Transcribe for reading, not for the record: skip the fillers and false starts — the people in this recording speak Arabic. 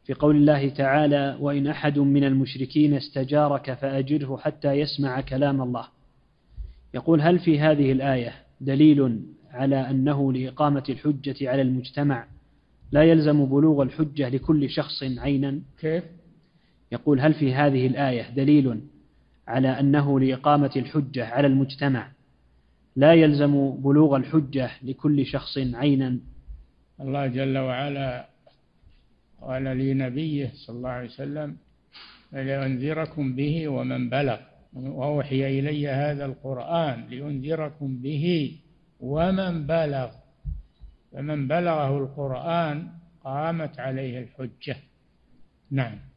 في قول الله تعالى: وإن أحد من المشركين استجارك فأجره حتى يسمع كلام الله. يقول: هل في هذه الآية دليل على أنه لإقامة الحجة على المجتمع لا يلزم بلوغ الحجة لكل شخص عينا؟ كيف؟ يقول: هل في هذه الآية دليل على أنه لإقامة الحجة على المجتمع لا يلزم بلوغ الحجة لكل شخص عينا؟ الله جل وعلا قال لنبيه صلى الله عليه وسلم: لأنذركم به ومن بلغ، وأوحي إلي هذا القرآن لأنذركم به ومن بلغ، فمن بلغه القرآن قامت عليه الحجة. نعم.